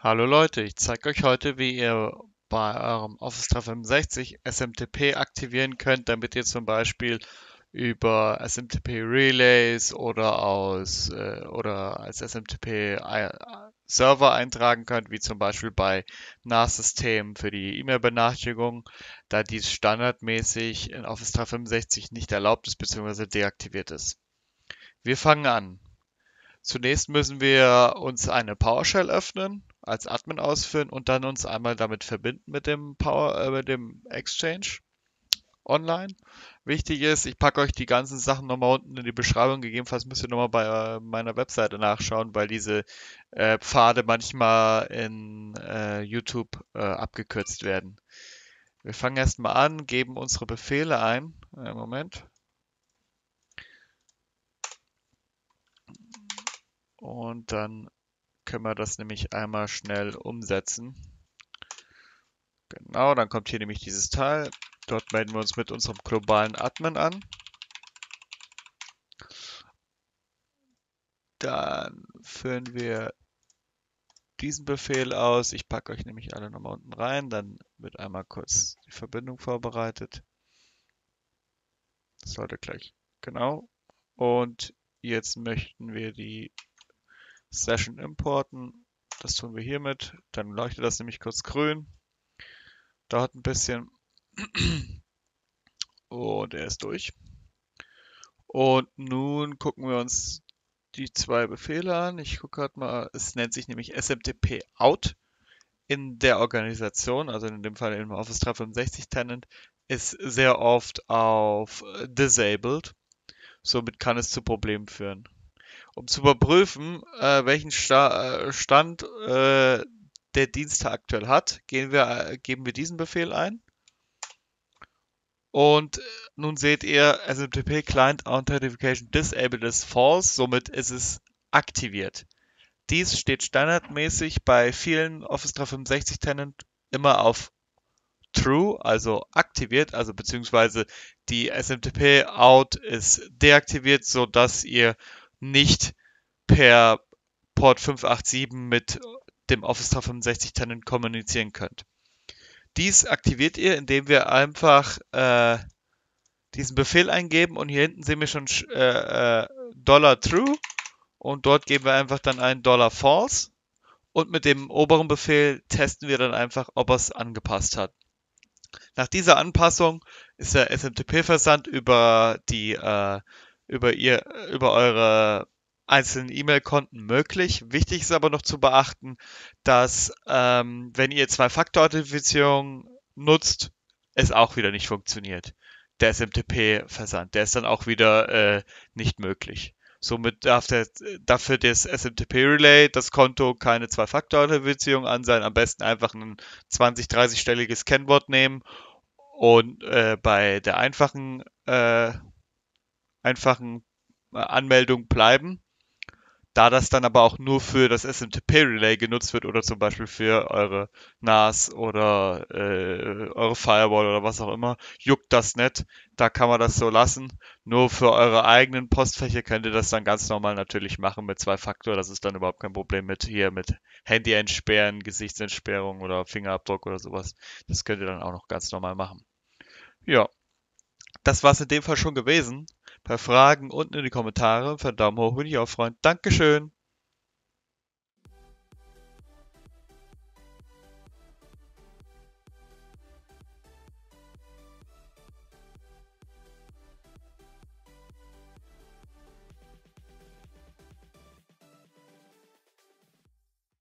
Hallo Leute, ich zeige euch heute, wie ihr bei eurem Office 365 SMTP aktivieren könnt, damit ihr zum Beispiel über SMTP Relays oder als SMTP Server eintragen könnt, wie zum Beispiel bei NAS-Systemen für die E-Mail-Benachrichtigung, da dies standardmäßig in Office 365 nicht erlaubt ist bzw. deaktiviert ist. Wir fangen an. Zunächst müssen wir uns eine PowerShell öffnen, als Admin ausführen und dann uns einmal damit verbinden mit dem Exchange online. Wichtig ist, ich packe euch die ganzen Sachen nochmal unten in die Beschreibung. Gegebenenfalls müsst ihr nochmal bei meiner Webseite nachschauen, weil diese Pfade manchmal in YouTube abgekürzt werden. Wir fangen erstmal an, geben unsere Befehle ein. Moment. Und dann können wir das nämlich einmal schnell umsetzen. Genau, dann kommt hier nämlich dieses Teil. Dort melden wir uns mit unserem globalen Admin an. Dann führen wir diesen Befehl aus. Ich packe euch nämlich alle nochmal unten rein. Dann wird einmal kurz die Verbindung vorbereitet. Das sollte gleich. Genau. Und jetzt möchten wir die Session importen. Das tun wir hiermit. Dann leuchtet das nämlich kurz grün. Dauert ein bisschen. Und er ist durch. Und nun gucken wir uns die zwei Befehle an. Ich gucke gerade mal, es nennt sich nämlich SMTP out in der Organisation, also in dem Fall im Office 365 Tenant, ist sehr oft auf disabled. Somit kann es zu Problemen führen. Um zu überprüfen, welchen Stand der Dienst aktuell hat, geben wir diesen Befehl ein. Und nun seht ihr, SMTP Client Authentication Disabled ist false, somit ist es aktiviert. Dies steht standardmäßig bei vielen Office 365 Tenant immer auf True, also aktiviert, also beziehungsweise die SMTP Out ist deaktiviert, sodass ihr nicht per Port 587 mit dem Office 365 Tenant kommunizieren könnt. Dies aktiviert ihr, indem wir einfach diesen Befehl eingeben und hier hinten sehen wir schon $true und dort geben wir einfach dann ein $false und mit dem oberen Befehl testen wir dann einfach, ob er es angepasst hat. Nach dieser Anpassung ist der SMTP-Versand über eure einzelnen E-Mail-Konten möglich. Wichtig ist aber noch zu beachten, dass wenn ihr Zwei-Faktor-Authentifizierung nutzt, es auch wieder nicht funktioniert. Der SMTP-Versand, der ist dann auch wieder nicht möglich. Somit darf für das SMTP-Relay das Konto keine Zwei-Faktor-Authentifizierung an sein. Am besten einfach ein 20-, 30-stelliges Kennwort nehmen und bei der einfachen Anmeldung bleiben. Da das dann aber auch nur für das SMTP-Relay genutzt wird oder zum Beispiel für eure NAS oder eure Firewall oder was auch immer, juckt das nicht. Da kann man das so lassen. Nur für eure eigenen Postfächer könnt ihr das dann ganz normal natürlich machen mit Zwei-Faktor. Das ist dann überhaupt kein Problem mit Handy entsperren, Gesichtsentsperrung oder Fingerabdruck oder sowas. Das könnt ihr dann auch noch ganz normal machen. Ja, das war's in dem Fall schon gewesen. Bei Fragen unten in die Kommentare. Für einen Daumen hoch bin ich auch Freund. Dankeschön.